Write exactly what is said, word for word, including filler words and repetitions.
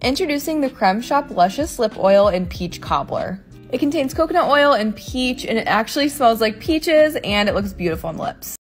Introducing the Crème Shop Luscious Lip Oil in Peach Cobbler. It contains coconut oil and peach, and it actually smells like peaches, and it looks beautiful on lips.